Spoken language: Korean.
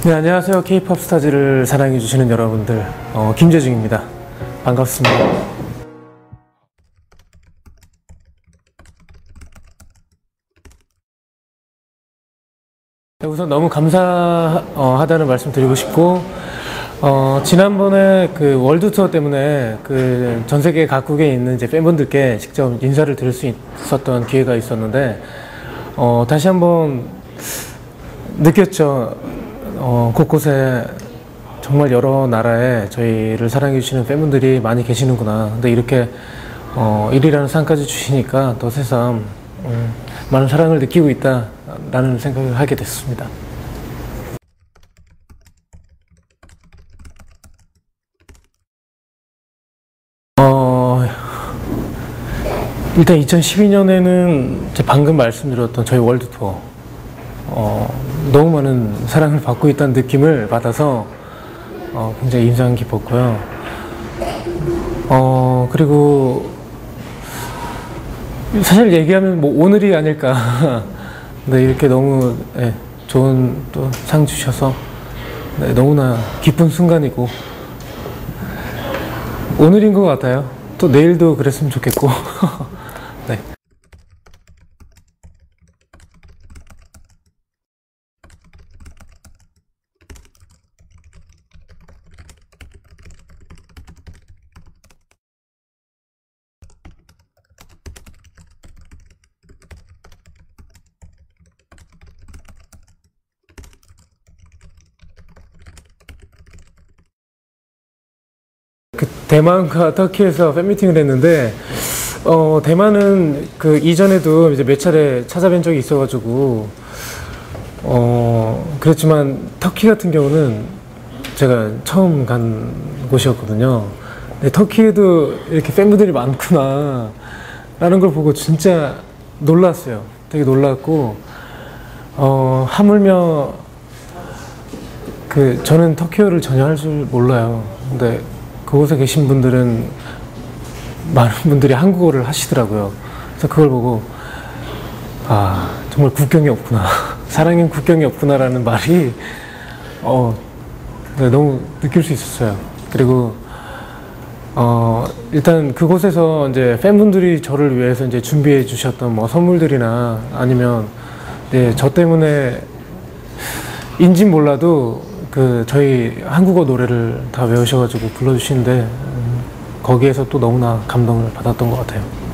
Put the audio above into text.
네, 안녕하세요. K-POP 스타즈를 사랑해주시는 여러분들, 김재중입니다. 반갑습니다. 네, 우선 너무 감사하다는 말씀 드리고 싶고, 지난번에 그 월드 투어 때문에 그 전 세계 각국에 있는 이제 팬분들께 직접 인사를 드릴 수 있었던 기회가 있었는데, 다시 한번 느꼈죠. 곳곳에 정말 여러 나라에 저희를 사랑해주시는 팬분들이 많이 계시는구나. 근데 이렇게 1위라는 상까지 주시니까 더 새삼 많은 사랑을 느끼고 있다라는 생각을 하게 됐습니다. 일단 2012년에는 방금 말씀드렸던 저희 월드 투어 너무 많은 사랑을 받고 있다는 느낌을 받아서 굉장히 인상 깊었고요. 그리고 사실 얘기하면 뭐 오늘이 아닐까. 네, 이렇게 너무 좋은 또 상 주셔서 너무나 기쁜 순간이고 오늘인 것 같아요. 또 내일도 그랬으면 좋겠고. 네. 그 대만과 터키에서 팬미팅을 했는데 대만은 그 이전에도 이제 몇 차례 찾아뵌 적이 있어가지고 그랬지만 터키 같은 경우는 제가 처음 간 곳이었거든요. 근데 터키에도 이렇게 팬분들이 많구나 라는 걸 보고 진짜 놀랐어요. 되게 놀랐고 하물며 그 저는 터키어를 전혀 할 줄 몰라요. 근데 그곳에 계신 분들은 많은 분들이 한국어를 하시더라고요. 그래서 그걸 보고 정말 국경이 없구나. 사랑엔 국경이 없구나라는 말이 너무 느낄 수 있었어요. 그리고 일단 그곳에서 이제 팬분들이 저를 위해서 이제 준비해 주셨던 뭐 선물들이나 아니면 저 때문에 인진 몰라도 그 저희 한국어 노래를 다 외우셔가지고 불러주시는데 거기에서 또 너무나 감동을 받았던 것 같아요.